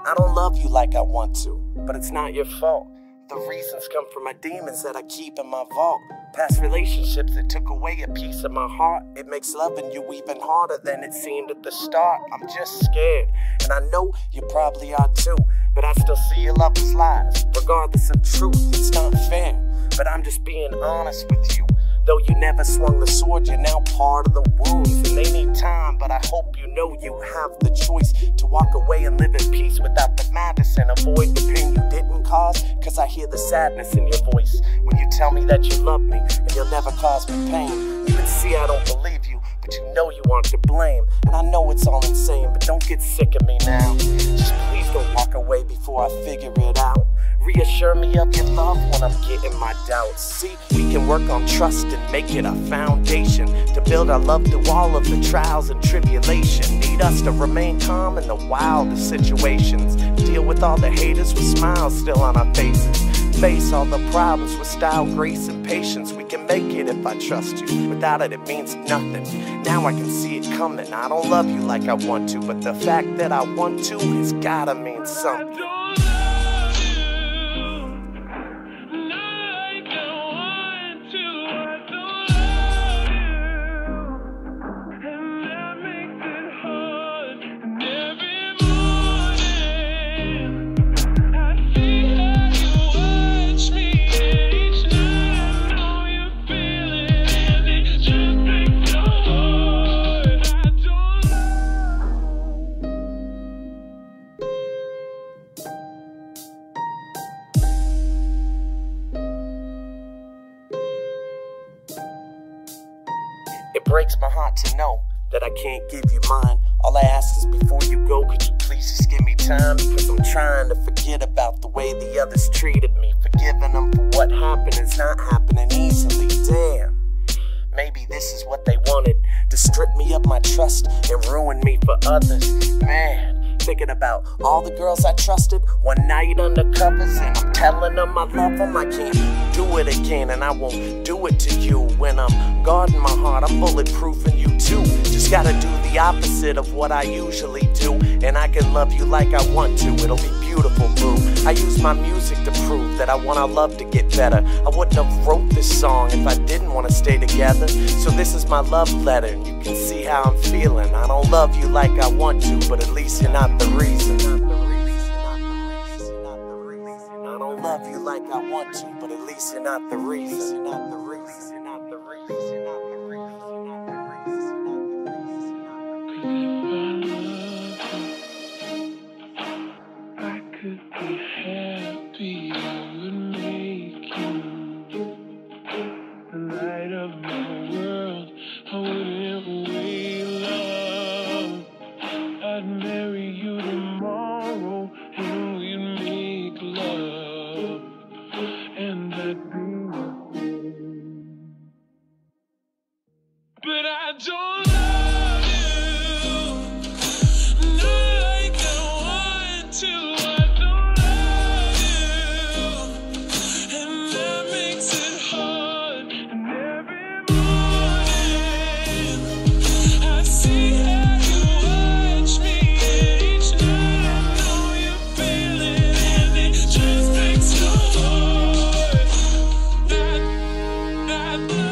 I don't love you like I want to, but it's not your fault. The reasons come from my demons that I keep in my vault. Past relationships that took away a piece of my heart. It makes loving you even harder than it seemed at the start. I'm just scared, and I know you probably are too, but I still see your love as lies. Regardless of truth, it's not fair, but I'm just being honest with you. Though you never swung the sword, you're now part of the wounds, and they need time, but I hope you know you have the choice to walk away and live in peace without the madness and avoid the pain you didn't cause, cause I hear the sadness in your voice when you tell me that you love me and you'll never cause me pain. You can see I don't believe you, but you know you aren't to blame, and I know it's all insane, but don't get sick of me now. Just please don't walk away before I figure it out. Reassure me of your love when I'm getting my doubts. See, we can work on trust and make it a foundation to build our love through all of the trials and tribulation. Need us to remain calm in the wildest situations. Deal with all the haters with smiles still on our faces. Face all the problems with style, grace, and patience. We can make it if I trust you. Without it, it means nothing. Now I can see it coming. I don't love you like I want to, but the fact that I want to has gotta mean something. It breaks my heart to know that I can't give you mine. All I ask is before you go, could you please just give me time? Because I'm trying to forget about the way the others treated me. Forgiving them for what happened is not happening easily. Damn, maybe this is what they wanted, to strip me of my trust and ruin me for others. Man, thinking about all the girls I trusted one night under covers, and I'm telling them I love them. I can't do it again, and I won't do it to you. When I'm guarding my heart, I'm bulletproofing you too. Just gotta do the opposite of what I usually do, and I can love you like I want to. It'll be beautiful, boo. I use my music to prove that I want our love to get better. I wouldn't have wrote this song if I didn't want to stay together. So this is my love letter, and you can see how I'm feeling. I don't love you like I want to, but at least you're not the reason. I don't love you like I want to, but at least you're not the reason. I could be happy, I would make you the light of my world. I wouldn't wait, love. I'd marry you tomorrow, and we'd make love, and I'd be with you. But I don't love you like I want to. I don't love you, and that makes it hard. And every morning I see how you watch me. Each night I know you're feeling, and it just breaks my heart. That